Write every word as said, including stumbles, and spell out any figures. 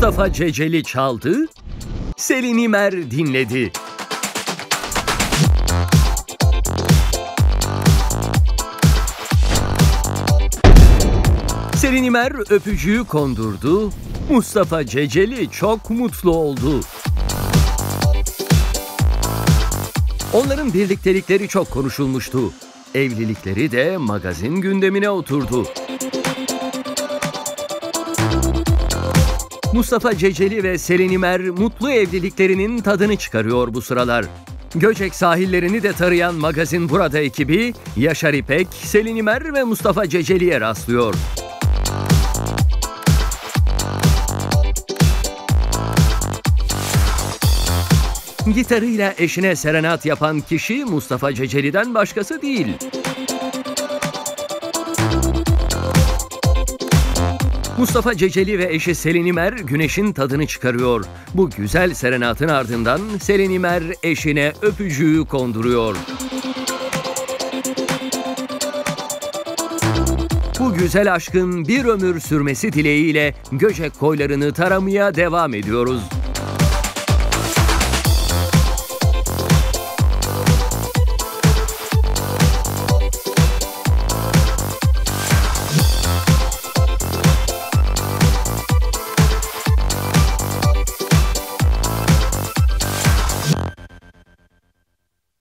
Mustafa Ceceli çaldı, Selin İmer dinledi. Selin İmer öpücüğü kondurdu, Mustafa Ceceli çok mutlu oldu. Onların birliktelikleri çok konuşulmuştu. Evlilikleri de magazin gündemine oturdu. Mustafa Ceceli ve Selin İmer mutlu evliliklerinin tadını çıkarıyor bu sıralar. Göcek sahillerini de tarayan Magazin Burada ekibi Yaşar İpek, Selin İmer ve Mustafa Ceceli'ye rastlıyor. Gitarıyla eşine serenat yapan kişi Mustafa Ceceli'den başkası değil. Mustafa Ceceli ve eşi Selin İmer güneşin tadını çıkarıyor. Bu güzel serenatın ardından Selin İmer eşine öpücüğü konduruyor. Bu güzel aşkın bir ömür sürmesi dileğiyle Göcek koylarını taramaya devam ediyoruz.